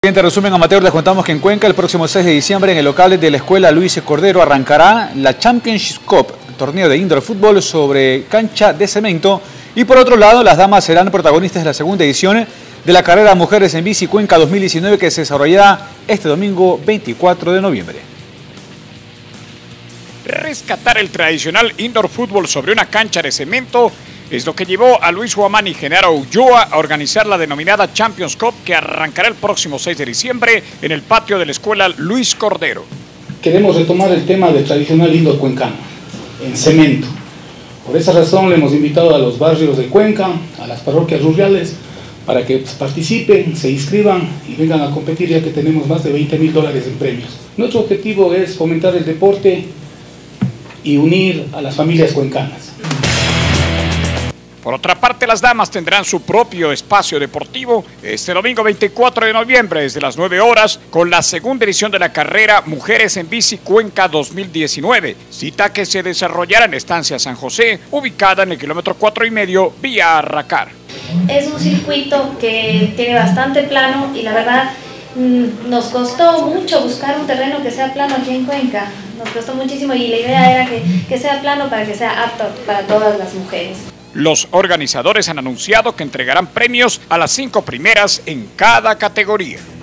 Siguiente resumen amateur, les contamos que en Cuenca el próximo 6 de diciembre en el local de la escuela Luis Cordero arrancará la Championship Cup, torneo de indoor fútbol sobre cancha de cemento. Y por otro lado, las damas serán protagonistas de la segunda edición de la carrera Mujeres en Bici Cuenca 2019 que se desarrollará este domingo 24 de noviembre. Rescatar el tradicional indoor fútbol sobre una cancha de cemento es lo que llevó a Luis Huamán y Genaro Ulloa a organizar la denominada Champions Cup que arrancará el próximo 6 de diciembre en el patio de la escuela Luis Cordero. Queremos retomar el tema del tradicional indoor cuencano, en cemento. Por esa razón le hemos invitado a los barrios de Cuenca, a las parroquias rurales, para que participen, se inscriban y vengan a competir, ya que tenemos más de $20.000 en premios. Nuestro objetivo es fomentar el deporte y unir a las familias cuencanas. Por otra parte, las damas tendrán su propio espacio deportivo este domingo 24 de noviembre desde las 9 horas con la segunda edición de la carrera Mujeres en Bici Cuenca 2019, cita que se desarrollará en Estancia San José, ubicada en el kilómetro 4,5 vía Arracar. Es un circuito que tiene bastante plano y la verdad nos costó mucho buscar un terreno que sea plano aquí en Cuenca. Nos costó muchísimo y la idea era que sea plano para que sea apto para todas las mujeres. Los organizadores han anunciado que entregarán premios a las 5 primeras en cada categoría.